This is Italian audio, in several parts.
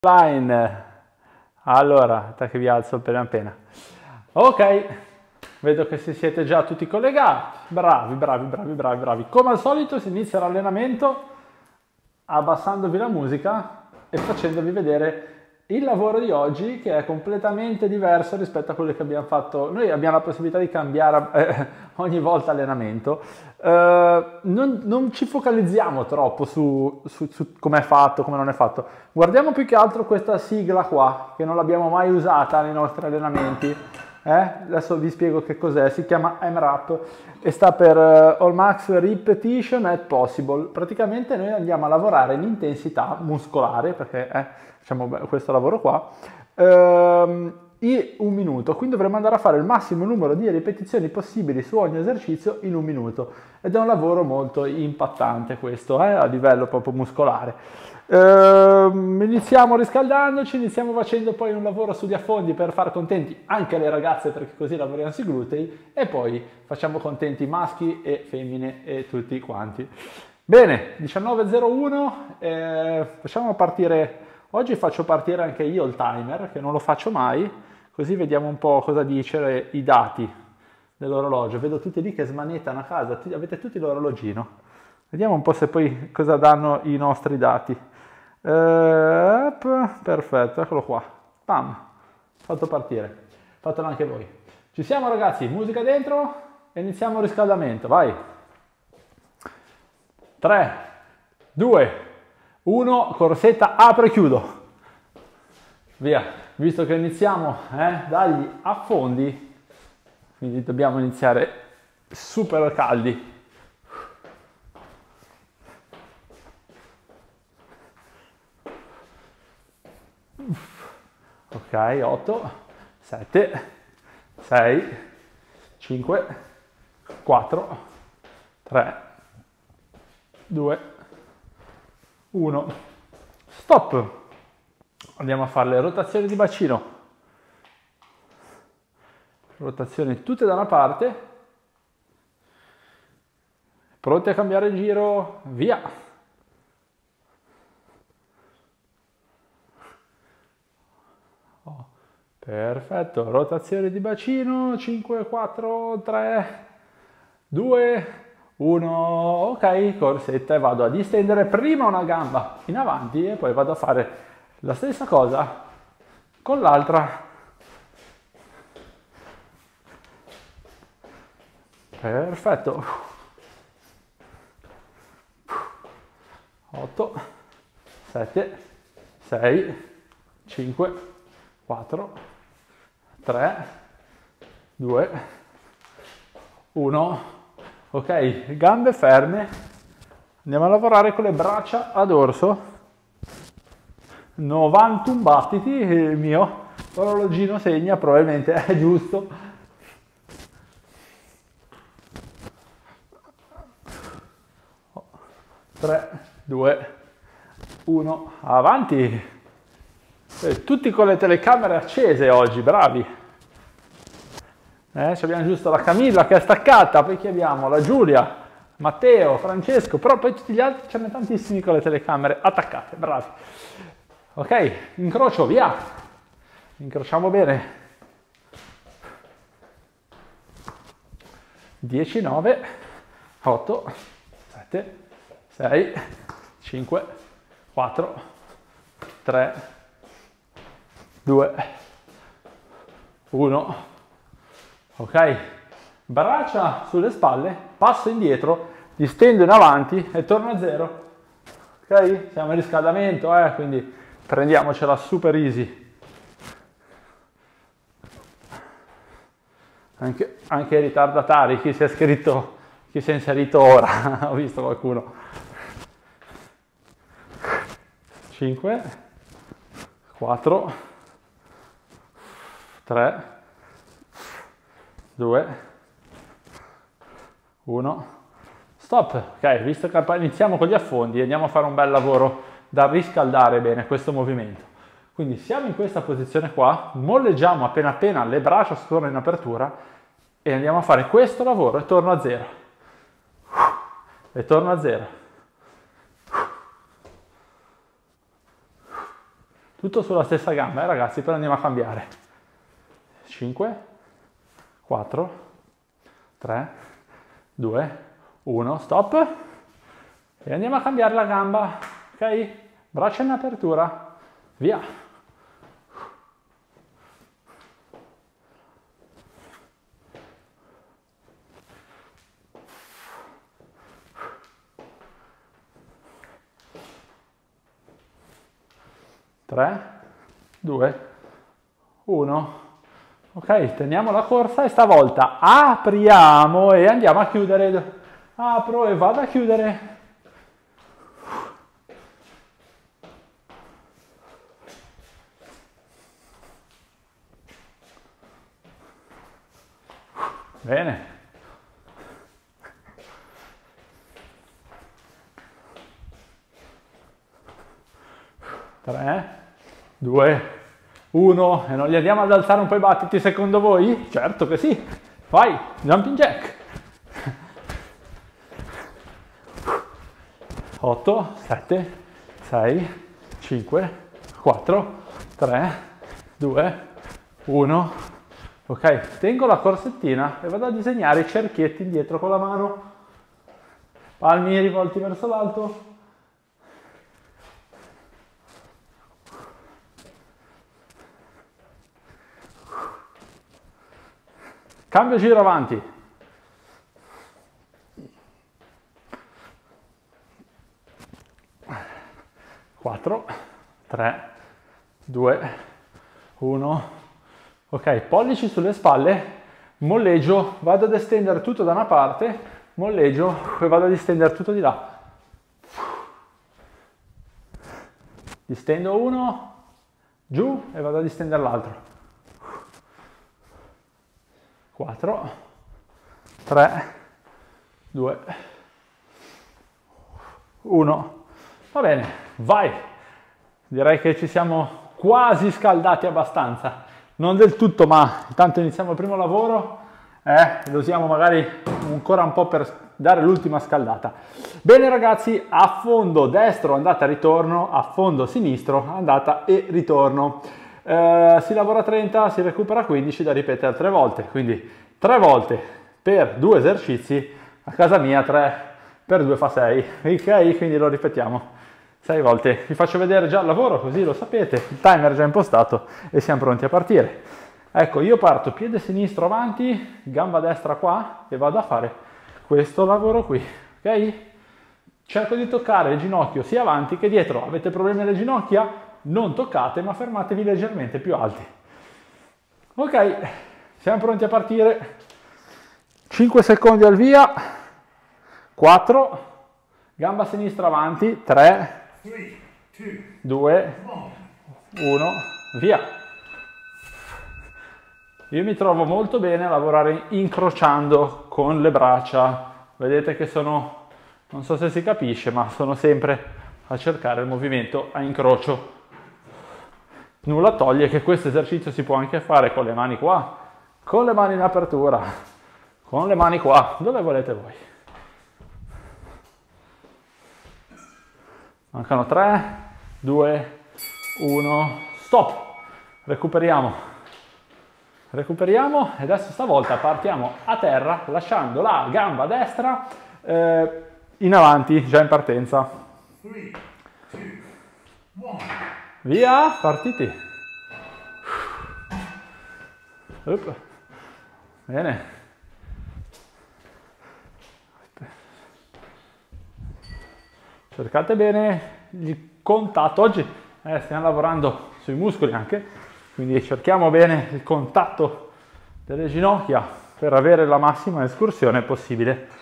Line. Allora, che vi alzo appena. Ok, vedo che si siete già tutti collegati. Bravi. Come al solito si inizia l'allenamento abbassandovi la musica e facendovi vedere il lavoro di oggi, che è completamente diverso rispetto a quello che abbiamo fatto. Noi abbiamo la possibilità di cambiare ogni volta allenamento. Non ci focalizziamo troppo su come è fatto, come non è fatto. Guardiamo più che altro questa sigla qua, che non l'abbiamo mai usata nei nostri allenamenti. Adesso vi spiego che cos'è. Si chiama AMRAP e sta per All Max Repetition at Possible. Praticamente noi andiamo a lavorare l'intensità muscolare, perché facciamo questo lavoro qua, in un minuto. Quindi dovremo andare a fare il massimo numero di ripetizioni possibili su ogni esercizio in un minuto. Ed è un lavoro molto impattante questo, a livello proprio muscolare. Iniziamo riscaldandoci, iniziamo facendo poi un lavoro sugli affondi per far contenti anche le ragazze, perché così lavoriamo sui glutei, e poi facciamo contenti maschi e femmine e tutti quanti. Bene, 19:01, facciamo partire, oggi faccio partire anche io il timer, che non lo faccio mai, così vediamo un po' cosa dice i dati dell'orologio. Vedo tutti lì che smanettano a casa, avete tutti l'orologino. Vediamo un po' se poi cosa danno i nostri dati. Perfetto, eccolo qua. Pam, fatto partire. Fatelo anche voi. Ci siamo ragazzi, musica dentro e iniziamo il riscaldamento, vai. 3, 2, 1, corsetta, apro e chiudo. Via, visto che iniziamo dagli affondi, quindi dobbiamo iniziare super caldi. Ok, 8, 7, 6, 5, 4, 3, 2, 1, stop. Andiamo a fare le rotazioni di bacino. Rotazioni tutte da una parte. Pronti a cambiare il giro? Via! Perfetto, rotazione di bacino, 5, 4, 3, 2, 1, ok, corsetta, e vado a distendere prima una gamba in avanti e poi vado a fare la stessa cosa con l'altra. Perfetto. 8, 7, 6, 5, 4, 3, 2, 1, ok, gambe ferme, andiamo a lavorare con le braccia a dorso, 91 battiti, il mio orologino segna, probabilmente è giusto. Tre, 2, 1, avanti. Tutti con le telecamere accese oggi, bravi. Abbiamo giusto la Camilla che è staccata, poi chi abbiamo? La Giulia, Matteo, Francesco, però poi tutti gli altri ce ne tantissimi con le telecamere attaccate, bravi. Ok, incrocio, via. Incrociamo bene. 10, 9, 8, 7, 6, 5, 4, 3, 2, 1, ok, braccia sulle spalle, passo indietro, distendo in avanti e torno a zero, ok, siamo in riscaldamento, quindi prendiamocela super easy, anche i ritardatari, chi si è iscritto, chi si è inserito ora, ho visto qualcuno, 5, 4, 3, 2, 1, stop. Ok, visto che iniziamo con gli affondi, andiamo a fare un bel lavoro da riscaldare bene questo movimento. Quindi siamo in questa posizione qua, molleggiamo appena le braccia sono in apertura e andiamo a fare questo lavoro e torno a zero. E torno a zero. Tutto sulla stessa gamba, ragazzi, poi andiamo a cambiare. 5, 4, 3, 2, 1, stop. E andiamo a cambiare la gamba, ok? Braccia in apertura, via. 3, 2, 1. Ok, teniamo la corsa e stavolta apriamo e andiamo a chiudere. Apro e vado a chiudere. Bene. 3, 2, 1 e non li andiamo ad alzare un po' i battiti secondo voi? Certo che sì. Vai, jumping jack. 8, 7, 6, 5, 4, 3, 2, 1. Ok, tengo la corsettina e vado a disegnare i cerchietti indietro con la mano. Palmi rivolti verso l'alto. Cambio giro avanti. 4, 3, 2, 1. Ok, pollici sulle spalle, molleggio, vado ad estendere tutto da una parte, molleggio e vado ad distendere tutto di là. Distendo uno, giù e vado a distendere l'altro. 4, 3, 2, 1. Va bene, vai. Direi che ci siamo quasi scaldati abbastanza. Non del tutto, ma intanto iniziamo il primo lavoro. Lo usiamo magari ancora un po' per dare l'ultima scaldata. Bene ragazzi, a fondo destro andata e ritorno, a fondo sinistro andata e ritorno. Si lavora 30, si recupera 15 da ripetere altre volte, quindi 3 volte per 2 esercizi, a casa mia 3 per 2 fa 6, ok? Quindi lo ripetiamo 6 volte. Vi faccio vedere già il lavoro così lo sapete, il timer è già impostato e siamo pronti a partire. Ecco, io parto piede sinistro avanti, gamba destra qua e vado a fare questo lavoro qui, ok? Cerco di toccare il ginocchio sia avanti che dietro. Avete problemi alle ginocchia? Non toccate, ma fermatevi leggermente più alti. Ok, siamo pronti a partire. 5 secondi al via. 4, gamba sinistra avanti. 3, 2, 1, via. Io mi trovo molto bene a lavorare incrociando con le braccia. Vedete che sono, non so se si capisce, ma sono sempre a cercare il movimento a incrocio. Nulla toglie che questo esercizio si può anche fare con le mani qua, con le mani in apertura, con le mani qua, dove volete voi. Mancano 3, 2, 1, stop. Recuperiamo e adesso stavolta partiamo a terra lasciando la gamba destra in avanti, già in partenza. 3, 2, 1. Via, partiti. Bene. Cercate bene il contatto. Oggi stiamo lavorando sui muscoli anche, quindi cerchiamo bene il contatto delle ginocchia per avere la massima escursione possibile.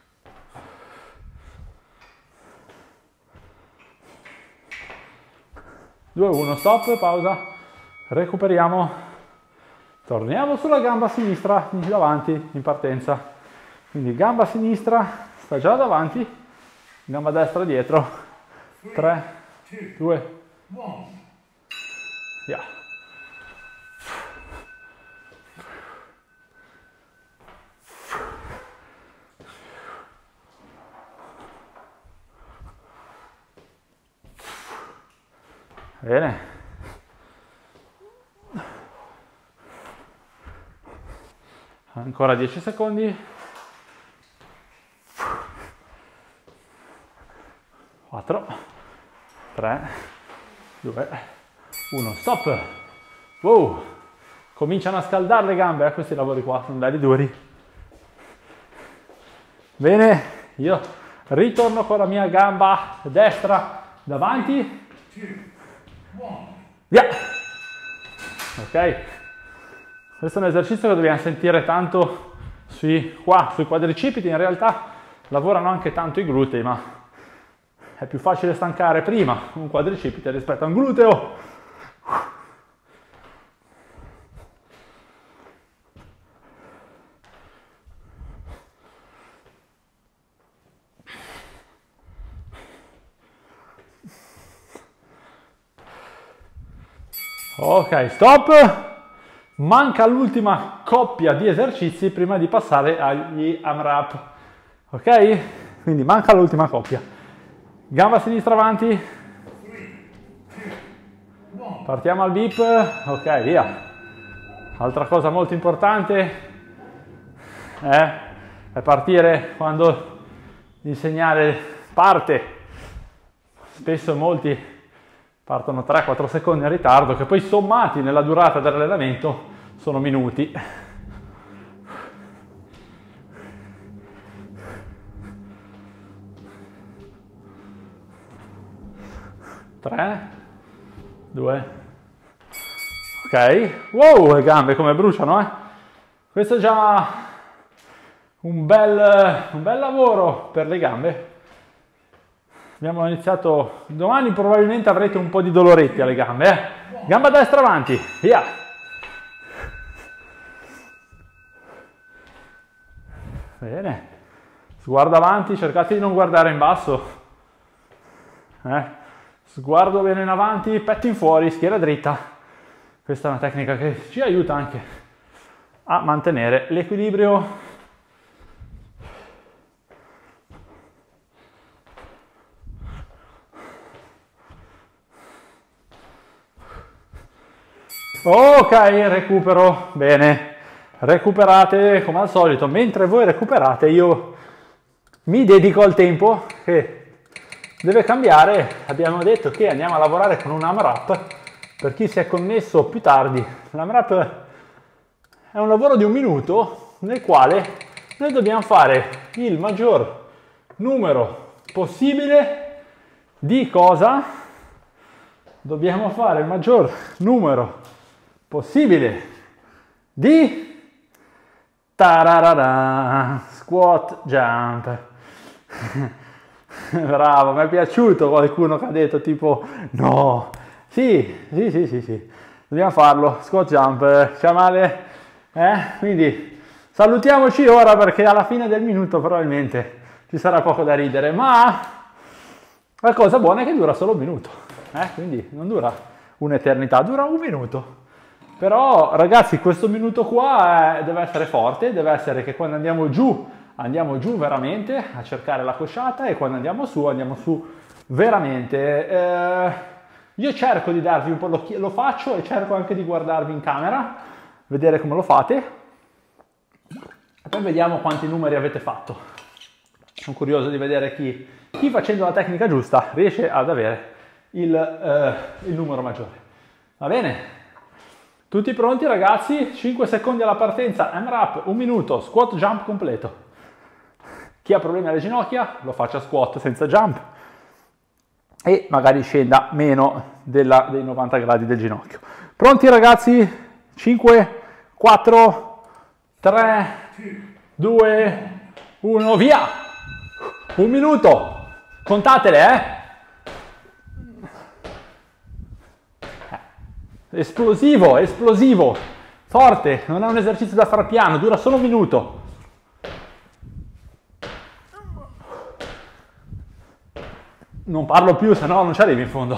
2, 1, stop, pausa, recuperiamo, torniamo sulla gamba sinistra davanti in partenza, quindi gamba sinistra sta già davanti, gamba destra dietro, 3, 2, 1, via. Bene, Ancora 10 secondi. 4, 3, 2, 1, stop. Wow, cominciano a scaldare le gambe, questi lavori qua sono belli duri. Bene, io ritorno con la mia gamba destra davanti. Via. Ok, questo è un esercizio che dobbiamo sentire tanto sui quadricipiti. In realtà lavorano anche tanto i glutei, ma è più facile stancare prima un quadricipite rispetto a un gluteo. Ok, stop. Manca l'ultima coppia di esercizi prima di passare agli AMRAP. Ok? Quindi manca l'ultima coppia. Gamba sinistra avanti. Partiamo al beep. Ok, via. Altra cosa molto importante è partire quando il segnale parte. Spesso molti partono 3-4 secondi in ritardo, che poi sommati nella durata dell'allenamento sono minuti. 3, 2, ok. Wow, le gambe come bruciano, eh? Questo è già un bel lavoro per le gambe. Abbiamo iniziato, domani probabilmente avrete un po' di doloretti alle gambe, eh? Gamba destra avanti, via. Bene. Sguardo avanti, cercate di non guardare in basso. Sguardo bene in avanti, petto in fuori, schiena dritta. Questa è una tecnica che ci aiuta anche a mantenere l'equilibrio. Ok, recupero, bene, recuperate come al solito. Mentre voi recuperate io mi dedico al tempo che deve cambiare. Abbiamo detto che andiamo a lavorare con un AMRAP. Per chi si è connesso più tardi, l'AMRAP è un lavoro di 1 minuto nel quale noi dobbiamo fare il maggior numero possibile di cosa? Dobbiamo fare il maggior numero possibile di tararara, squat jump. Bravo, mi è piaciuto qualcuno che ha detto tipo no. Sì, dobbiamo farlo, squat jump. C'è male? Quindi salutiamoci ora, perché alla fine del minuto probabilmente ci sarà poco da ridere, ma la cosa buona è che dura solo 1 minuto, quindi non dura un'eternità, dura 1 minuto. Però ragazzi, questo minuto qua deve essere forte, deve essere che quando andiamo giù veramente a cercare la cosciata, e quando andiamo su veramente. Io cerco di darvi un po', lo faccio, e cerco anche di guardarvi in camera, vedere come lo fate, e poi vediamo quanti numeri avete fatto. Sono curioso di vedere chi facendo la tecnica giusta riesce ad avere il numero maggiore. Va bene? Tutti pronti ragazzi? 5 secondi alla partenza, AMRAP, 1 minuto, squat jump completo. Chi ha problemi alle ginocchia lo faccia squat senza jump e magari scenda meno dei 90 gradi del ginocchio. Pronti ragazzi? 5, 4, 3, 2, 1, via! 1 minuto! Contatele, Esplosivo, forte, non è un esercizio da far piano, dura solo 1 minuto. Non parlo più, se no non ci arrivi in fondo.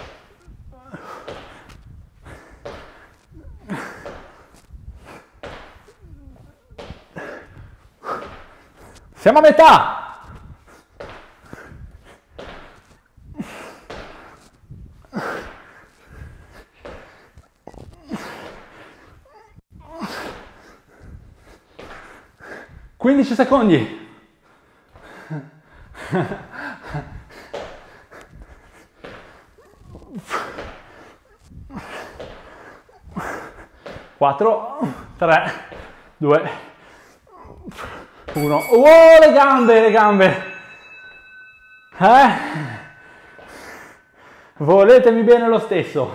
Siamo a metà! 15 secondi. 4, 3, 2, 1. Oh, le gambe, le gambe. Voletemi bene lo stesso.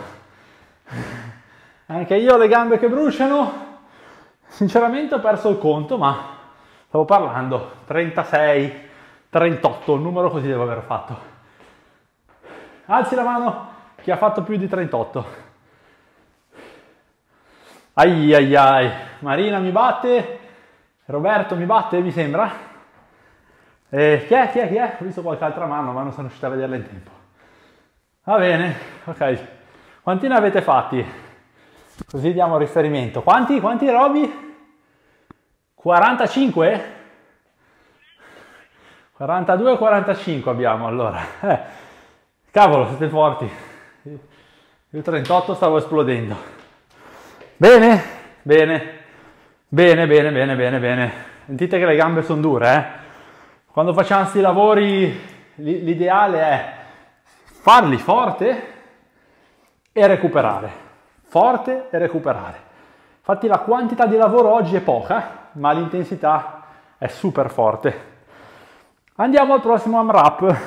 Anche io ho le gambe che bruciano. Sinceramente ho perso il conto, ma stavo parlando 36, 38, un numero così devo aver fatto. Alzi la mano chi ha fatto più di 38. Ai ai ai, Marina mi batte, Roberto mi batte, mi sembra. Chi è? Chi è? Chi è? Ho visto qualche altra mano, ma non sono riuscito a vederla in tempo. Va bene, ok. Quanti ne avete fatti? Così diamo riferimento. Quanti Roby? 45? 42 45 abbiamo allora. Cavolo, siete forti. Il 38 stavo esplodendo. Bene, bene, bene, bene, bene, bene, bene. Sentite che le gambe sono dure, eh? Quando facciamo questi lavori l'ideale è farli forte e recuperare. Forte e recuperare. Infatti la quantità di lavoro oggi è poca, ma l'intensità è super forte. Andiamo al prossimo AMRAP.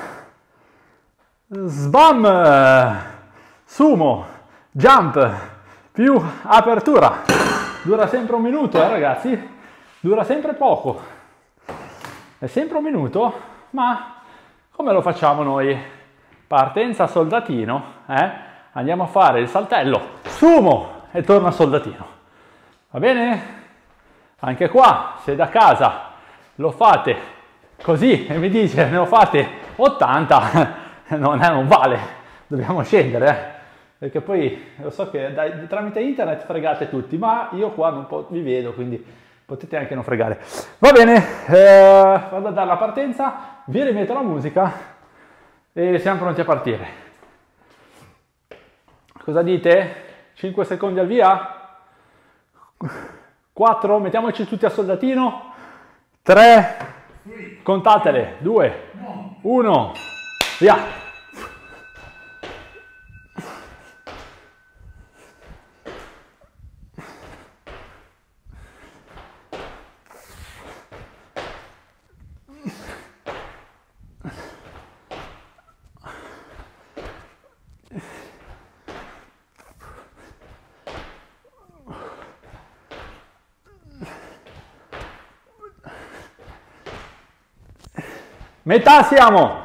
Sbam! Sumo! Jump! Più apertura. Dura sempre un minuto, ragazzi. Dura sempre poco. È sempre un minuto, ma come lo facciamo noi? Partenza soldatino, Andiamo a fare il saltello, sumo e torna soldatino. Va bene? Anche qua, se da casa lo fate così e mi dice ne ho fate 80, non vale, dobbiamo scendere, perché poi lo so che tramite internet fregate tutti, ma io qua non vi vedo, quindi potete anche non fregare. Va bene, vado a dare la partenza, vi rimetto la musica e siamo pronti a partire. Cosa dite? 5 secondi al via? 4, mettiamoci tutti a soldatino. 3, contatele. 2, 1, via. Metà siamo!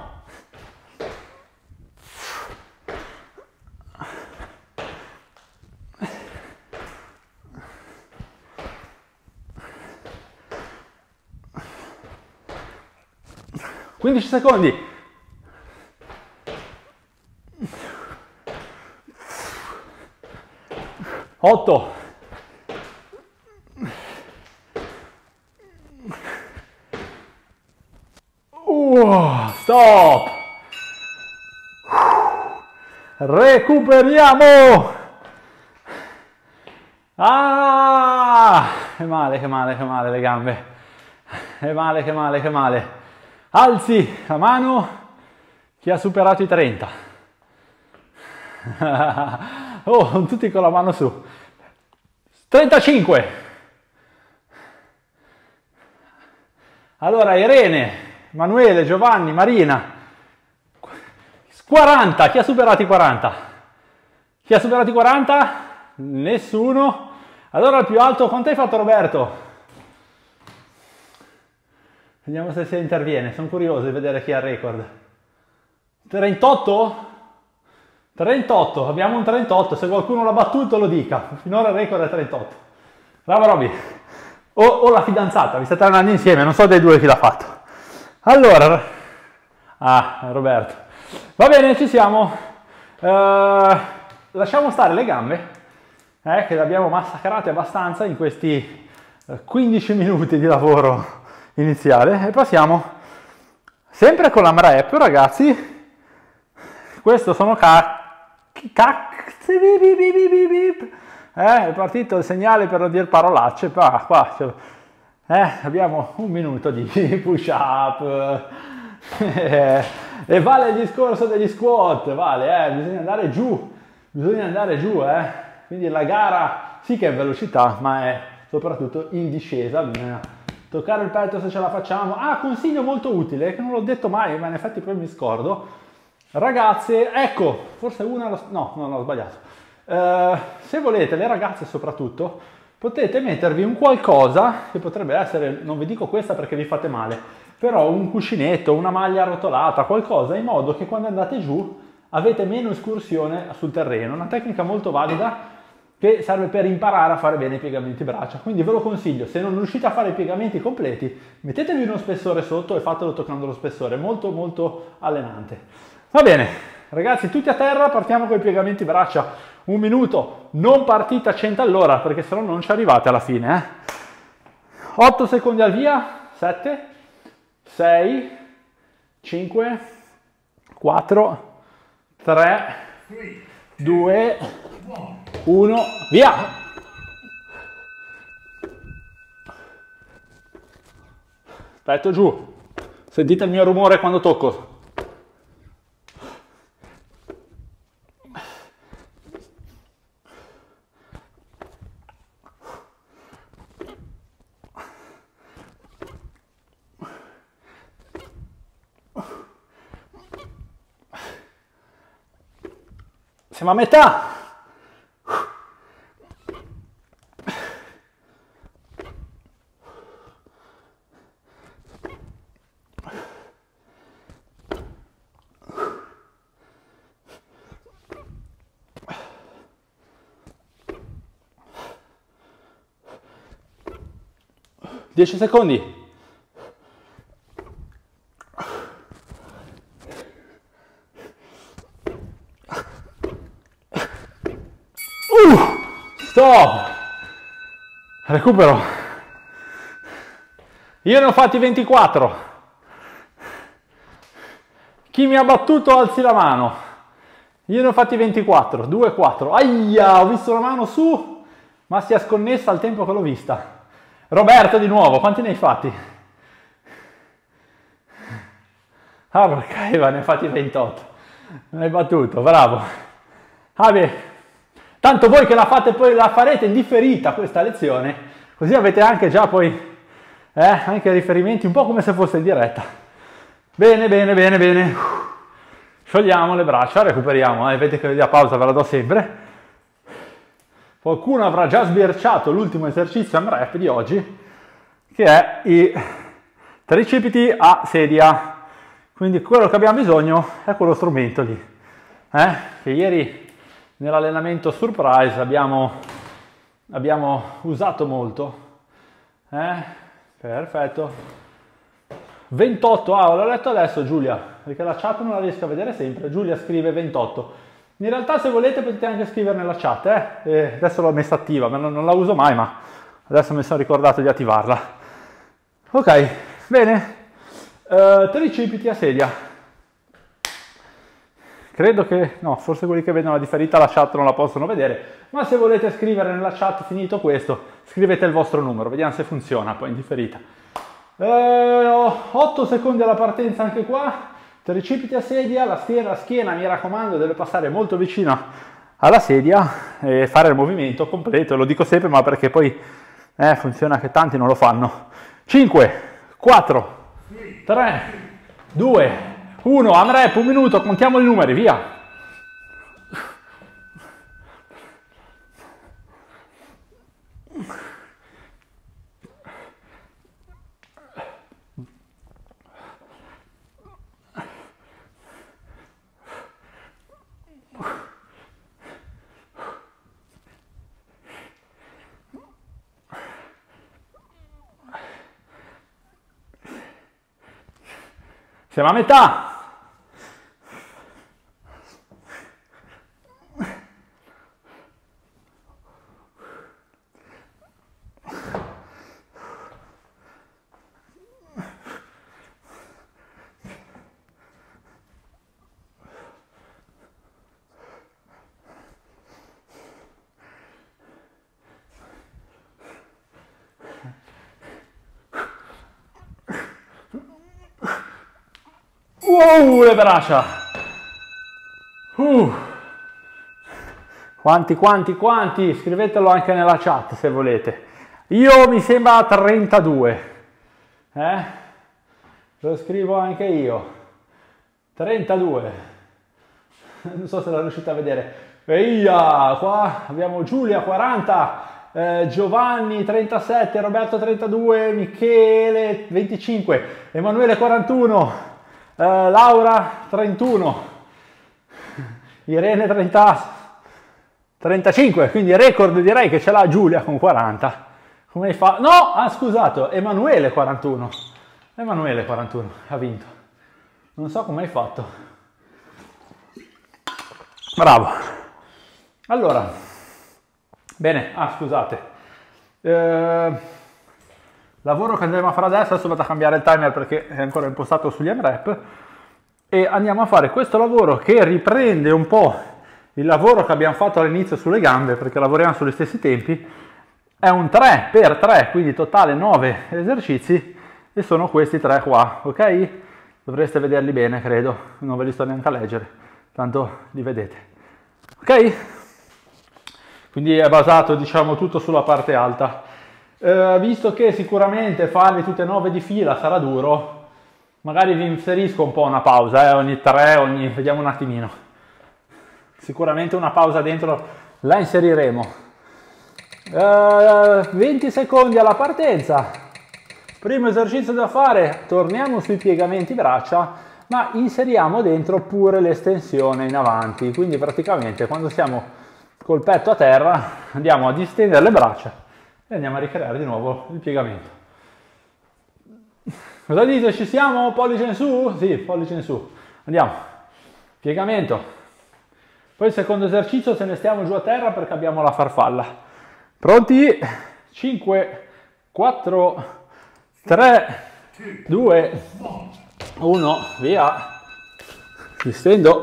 Quindici secondi! 8 stop! Recuperiamo! Che male, che male, che male le gambe. Che male, che male, che male. Alzi la mano chi ha superato i 30. Oh, tutti con la mano su. 35. Allora, Irene, Manuele, Giovanni, Marina. 40. Chi ha superato i 40? Chi ha superato i 40? Nessuno. Allora il più alto, quanto hai fatto Roberto? Vediamo se si interviene, sono curioso di vedere chi ha il record. 38? 38, abbiamo un 38, se qualcuno l'ha battuto lo dica. Finora il record è 38. Bravo Robby. O la fidanzata, vi state andando insieme, non so dei due chi l'ha fatto. Allora, Roberto. Va bene, ci siamo. Lasciamo stare le gambe, che le abbiamo massacrate abbastanza in questi 15 minuti di lavoro iniziale. E passiamo sempre con l'AMRAP, ragazzi. Questo sono è partito il segnale per non dire parolacce. Qua Abbiamo un minuto di push up. E vale il discorso degli squat, vale, bisogna andare giù, Quindi la gara sì che è velocità, ma è soprattutto in discesa, bisogna toccare il petto se ce la facciamo. Consiglio molto utile, che non l'ho detto mai, ma in effetti poi mi scordo. Ragazze, ecco, forse una, no, ho sbagliato. Se volete, le ragazze soprattutto, potete mettervi un qualcosa, che potrebbe essere, non vi dico questa perché vi fate male, però un cuscinetto, una maglia arrotolata, qualcosa, in modo che quando andate giù avete meno escursione sul terreno. Una tecnica molto valida che serve per imparare a fare bene i piegamenti braccia. Quindi ve lo consiglio, se non riuscite a fare i piegamenti completi, mettetevi uno spessore sotto e fatelo toccando lo spessore, molto molto allenante. Va bene, ragazzi, tutti a terra, partiamo con i piegamenti braccia. Un minuto, non partite a 100 all'ora, perché se no non ci arrivate alla fine. 8 secondi al via, 7, 6, 5, 4, 3, 2, 1, via! Petto giù. Sentite il mio rumore quando tocco. Siamo a metà. Dieci secondi. Stop. Recupero. Io ne ho fatti 24. Chi mi ha battuto alzi la mano. Io ne ho fatti 24. 2, 4. Aia, ho visto la mano su, ma si è sconnessa al tempo che l'ho vista. Roberto di nuovo, quanti ne hai fatti? Porca Eva, ne hai fatti 28. Mi hai battuto, bravo. Beh. Tanto voi che la fate poi la farete in differita questa lezione, così avete anche già poi anche riferimenti, un po' come se fosse in diretta. Bene, bene, bene, bene. Sciogliamo le braccia, recuperiamo, vedete che la pausa ve la do sempre. Qualcuno avrà già sbirciato l'ultimo esercizio AMRAP di oggi, che è i tricipiti a sedia. Quindi quello che abbiamo bisogno è quello strumento lì, che ieri nell'allenamento surprise abbiamo usato molto. Perfetto. 28, l'ho letto adesso Giulia, perché la chat non la riesco a vedere sempre. Giulia scrive 28. In realtà se volete potete anche scrivere nella chat, adesso l'ho messa attiva, ma non la uso mai, ma adesso mi sono ricordato di attivarla. Ok, bene. Tricipiti a sedia. Credo che, no, forse quelli che vedono la differita la chat non la possono vedere, ma se volete scrivere nella chat finito questo, scrivete il vostro numero, vediamo se funziona poi in differita. 8 secondi alla partenza anche qua, tricipiti a sedia, la schiena mi raccomando deve passare molto vicina alla sedia e fare il movimento completo, lo dico sempre ma perché poi funziona che tanti non lo fanno. 5, 4, 3, 2, 1, AMRAP, un minuto, contiamo i numeri, via. Siamo a metà. Le braccia. Quanti? Scrivetelo anche nella chat se volete. Io mi sembra 32. Lo scrivo anche io. 32. Non so se la riuscite a vedere. Eia, qua abbiamo Giulia 40. Giovanni 37, Roberto 32, Michele 25, Emanuele 41, Laura 31, Irene 35, quindi record direi che ce l'ha Giulia con 40. Come hai fatto? No, scusato, Emanuele 41. Emanuele 41 ha vinto. Non so come hai fatto. Bravo. Allora, bene, scusate. Lavoro che andremo a fare adesso vado a cambiare il timer perché è ancora impostato sugli AMRAP e andiamo a fare questo lavoro che riprende un po' il lavoro che abbiamo fatto all'inizio sulle gambe, perché lavoriamo sugli stessi tempi. È un 3x3, quindi totale 9 esercizi e sono questi 3 qua, ok? Dovreste vederli bene, credo, non ve li sto neanche a leggere, tanto li vedete, ok? Quindi è basato, diciamo, tutto sulla parte alta. Visto che sicuramente farli tutte e 9 di fila sarà duro, magari vi inserisco un po' una pausa, ogni 3, vediamo un attimino. Sicuramente una pausa dentro la inseriremo. 20 secondi alla partenza. Primo esercizio da fare, torniamo sui piegamenti braccia, ma inseriamo dentro pure l'estensione in avanti. Quindi praticamente quando siamo col petto a terra andiamo a distendere le braccia e andiamo a ricreare di nuovo il piegamento. Cosa dite? Ci siamo? Pollice in su? Sì, pollice in su. Andiamo. Piegamento. Poi il secondo esercizio se ne stiamo giù a terra perché abbiamo la farfalla. Pronti? 5, 4, 3, 2, 1, via. Distendo.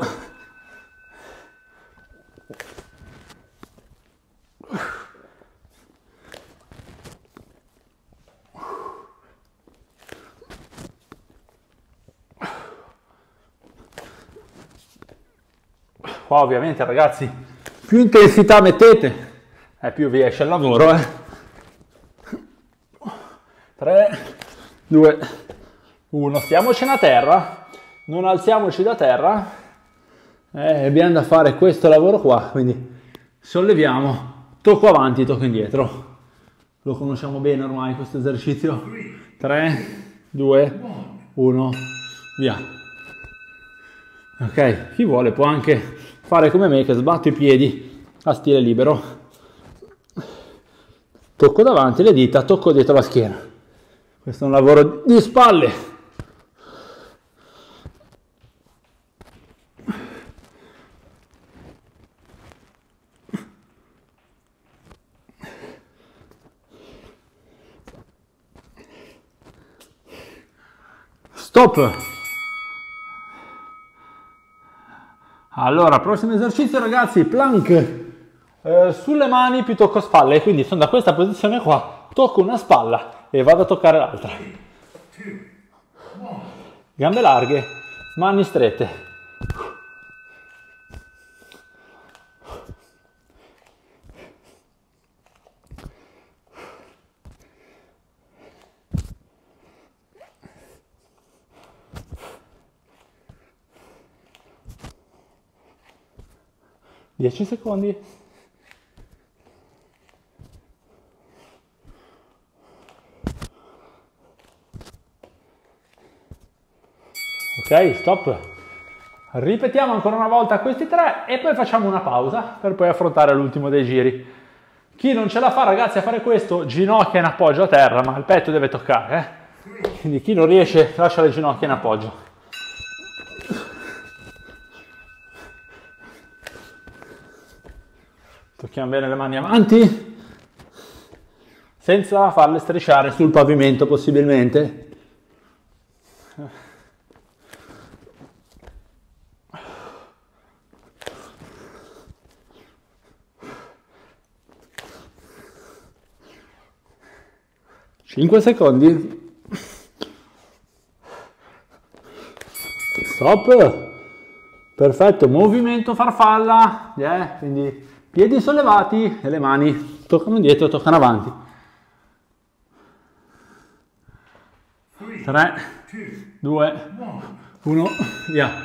Qua ovviamente ragazzi più intensità mettete più vi esce il lavoro. 3, 2, 1, stiamocene a terra, non alziamoci da terra, abbiamo da fare questo lavoro qua, quindi solleviamo, tocco avanti, tocco indietro, lo conosciamo bene ormai questo esercizio. 3, 2, 1, via. Ok, chi vuole può anche fare come me che sbatto i piedi a stile libero, tocco davanti le dita, tocco dietro la schiena. Questo è un lavoro di spalle. Stop. Allora, prossimo esercizio ragazzi, plank. Sulle mani più tocco spalle, quindi sono da questa posizione qua, tocco una spalla e vado a toccare l'altra. Gambe larghe, mani strette. Dieci secondi. Ok, stop. Ripetiamo ancora una volta questi 3 e poi facciamo una pausa per poi affrontare l'ultimo dei giri. Chi non ce la fa ragazzi a fare questo, ginocchia in appoggio a terra, ma il petto deve toccare. Quindi chi non riesce lascia le ginocchia in appoggio. Tocchiamo bene le mani avanti, senza farle strisciare sul pavimento possibilmente. Cinque secondi. stop, perfetto, movimento farfalla, quindi piedi sollevati e le mani toccano dietro, toccano avanti. 3, 2, 1, via.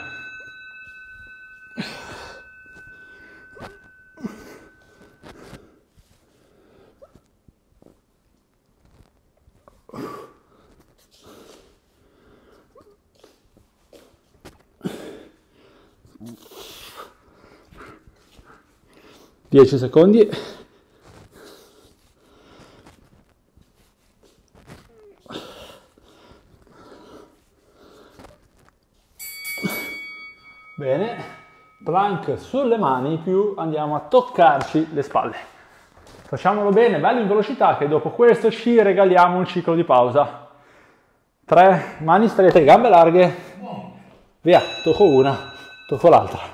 Dieci secondi. Bene, plank sulle mani più andiamo a toccarci le spalle. Facciamolo bene, bello in velocità, che dopo questo ci regaliamo un ciclo di pausa. 3, mani strette, gambe larghe. Via, tocco una, tocco l'altra.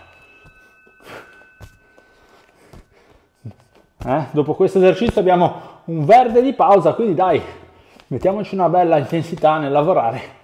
Dopo questo esercizio abbiamo un verde di pausa, quindi dai, mettiamoci una bella intensità nel lavorare.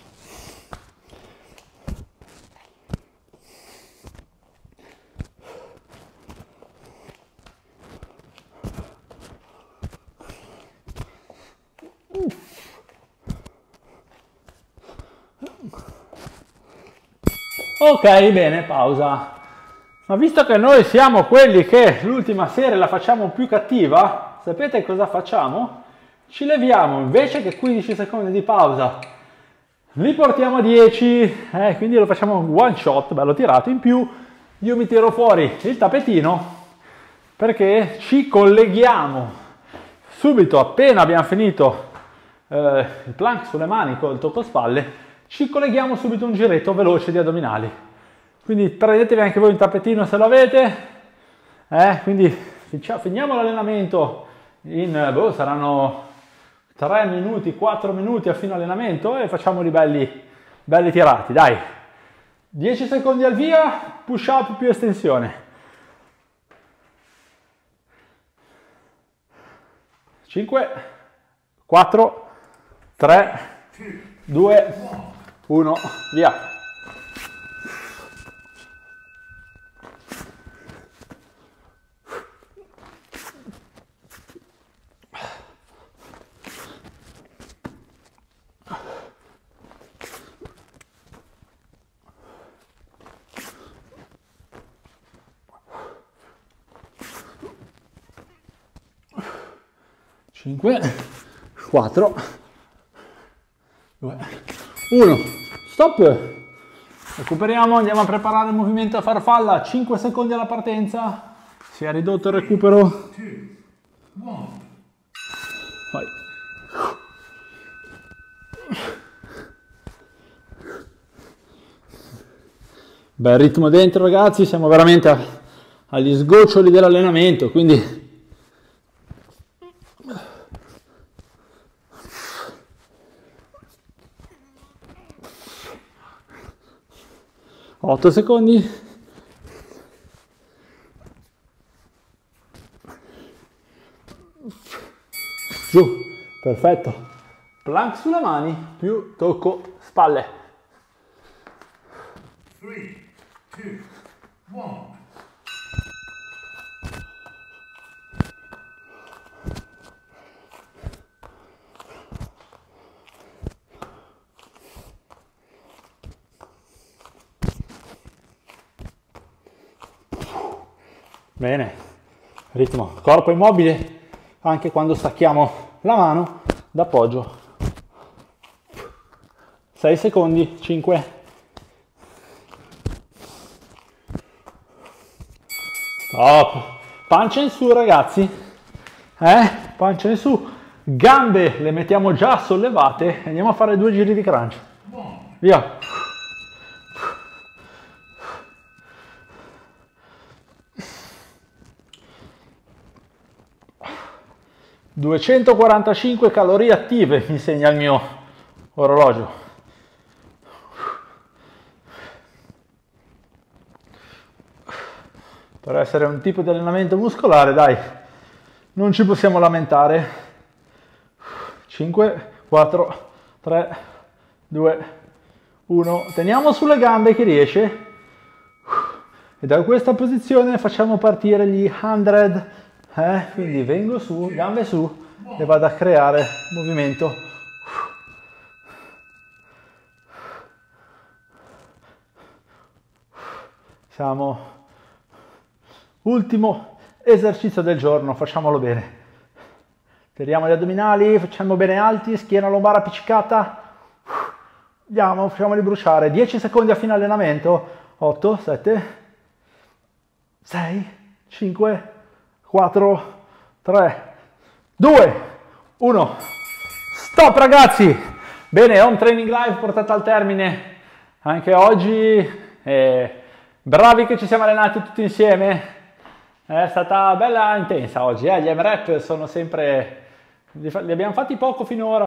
Ok, bene, pausa. Ma visto che noi siamo quelli che l'ultima serie la facciamo più cattiva, sapete cosa facciamo? Ci leviamo, invece che 15 secondi di pausa, li portiamo a 10, quindi lo facciamo one shot, bello tirato. In più io mi tiro fuori il tappetino perché ci colleghiamo subito appena abbiamo finito il plank sulle mani col tocco spalle, ci colleghiamo subito un giretto veloce di addominali. Quindi prendetevi anche voi un tappetino se lo avete, quindi finiamo l'allenamento in, saranno 3 minuti, 4 minuti a fine allenamento e facciamoli belli tirati, dai. 10 secondi al via, push up più estensione. 5, 4, 3, 2, 1, via. Cinque, 4, 2, 1, stop, recuperiamo, andiamo a preparare il movimento a farfalla, 5 secondi alla partenza, si è ridotto il recupero, vai. Bel ritmo dentro ragazzi, siamo veramente agli sgoccioli dell'allenamento, quindi 8 secondi, giù, perfetto, plank sulle mani più tocco spalle. 3, 2, 1. Bene, ritmo, corpo immobile anche quando stacchiamo la mano d'appoggio. 6 secondi, 5, stop, pancia in su ragazzi, pancia in su, gambe le mettiamo già sollevate e andiamo a fare 2 giri di crunch, via. 245 calorie attive mi segna il mio orologio. Per essere un tipo di allenamento muscolare, dai, non ci possiamo lamentare. 5, 4, 3, 2, 1, teniamo sulle gambe chi riesce. E da questa posizione facciamo partire gli 100, quindi vengo su, gambe su e vado a creare movimento. Siamo ultimo esercizio del giorno, facciamolo bene. Tiriamo gli addominali, facciamo bene alti, schiena lombare appiccicata. Andiamo, facciamoli bruciare. 10 secondi a fine allenamento. 8, 7, 6, 5, 4, 3, 2, 1. Stop ragazzi! Bene, home training live portata al termine anche oggi. Bravi che ci siamo allenati tutti insieme. È stata bella intensa oggi. Gli M-Rap sono sempre... li abbiamo fatti poco finora.